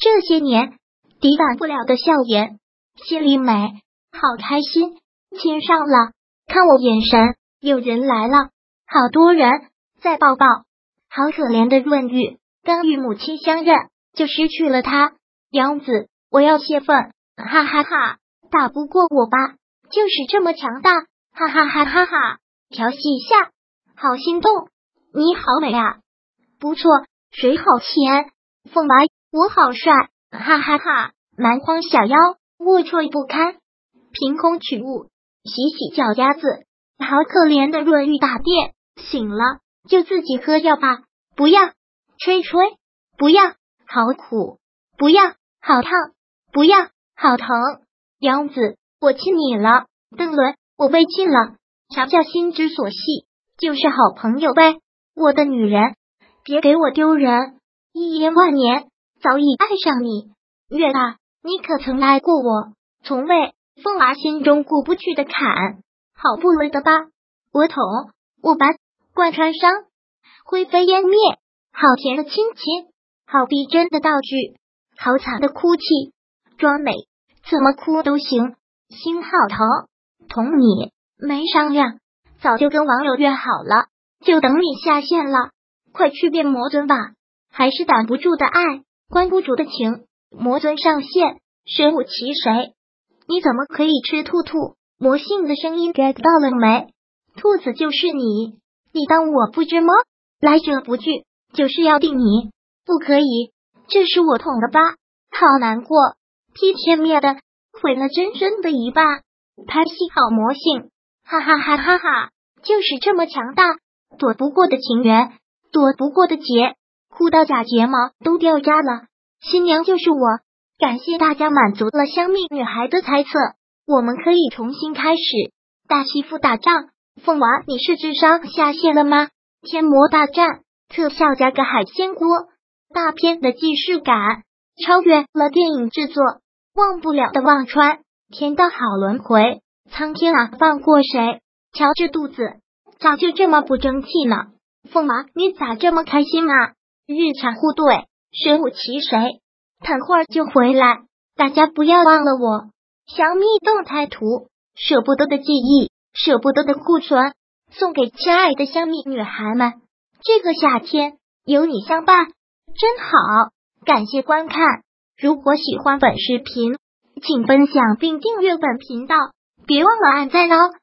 这些年抵挡不了的笑颜，心里美，好开心。亲上了，看我眼神，有人来了，好多人，再抱抱。好可怜的润玉，刚与母亲相认，就失去了他。杨子，我要泄愤，哈哈哈，打不过我吧，就是这么强大，哈哈哈哈哈，调戏一下，好心动，你好美啊，不错，水好甜，凤娃，我好帅，哈哈哈，蛮荒小妖，龌龊不堪，凭空取物，洗洗脚丫子，好可怜的润玉大便，醒了就自己喝药吧，不要，吹吹，不要，好苦，不要，好烫，不要，好疼，杨子，我亲你了，邓伦，我被亲了，啥叫心之所系，就是好朋友呗，我的女人，别给我丢人，一言万年，早已爱上你，月大，你可曾爱过我？从未。凤娃心中过不去的坎，好不累的吧？我捅，我拔，贯穿伤，灰飞烟灭。好甜的亲亲，好逼真的道具，好惨的哭泣，装美，怎么哭都行。心好疼，捅你，没商量，早就跟网友约好了，就等你下线了。快去变魔尊吧，还是挡不住的爱，关不住的情。魔尊上线，神武奇谁？你怎么可以吃兔兔？魔性的声音 get 到了没？兔子就是你，你当我不知吗？来者不拒，就是要定你，不可以，这是我捅的吧？好难过，劈天灭的，毁了真真的一半。拍戏好魔性，哈哈哈哈哈，就是这么强大，躲不过的情缘，躲不过的劫，哭到假睫毛都掉渣了。新娘就是我。感谢大家满足了香蜜女孩的猜测，我们可以重新开始。大欺负打仗，凤娃，你是智商下线了吗？天魔大战特效加个海鲜锅，大片的既视感超越了电影制作，忘不了的忘川，天道好轮回，苍天啊，放过谁？瞧这肚子，早就这么不争气呢。凤娃，你咋这么开心啊？日常互怼，神武奇谁？等会儿就回来，大家不要忘了我。小蜜动态图，舍不得的记忆，舍不得的库存，送给亲爱的香蜜女孩们。这个夏天有你相伴，真好。感谢观看，如果喜欢本视频，请分享并订阅本频道，别忘了按赞哦。